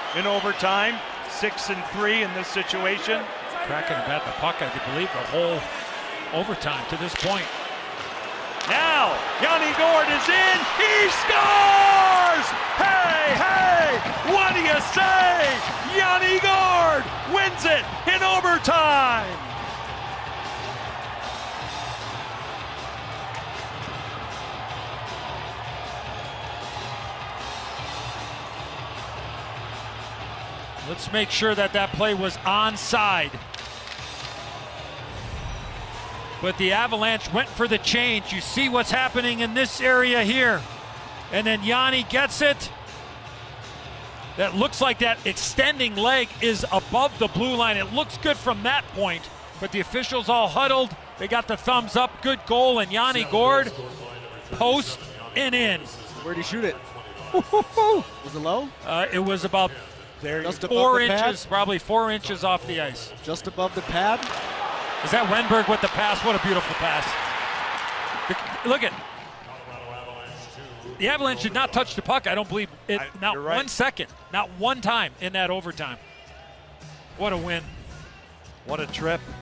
in overtime. 6-3 in this situation. Kraken have had the puck, I believe, the whole overtime to this point. Now, Yanni Gourde is in. He scores! Hey, hey! What do you say? Yanni Gourde wins it in overtime. Let's make sure that that play was onside. But the Avalanche went for the change. You see what's happening in this area here. And then Yanni gets it. That looks like that extending leg is above the blue line. It looks good from that point. But the officials all huddled. They got the thumbs up. Good goal. And Yanni Gourde, post and in. Where'd he shoot it? Was it low? It was about Just 4 above the inches, probably 4 inches off the ice. Just above the pad? Is that Wenberg with the pass? What a beautiful pass. Look at the Avalanche did not touch the puck. I don't believe it. Not right. 1 second. Not one time in that overtime. What a win. What a trip.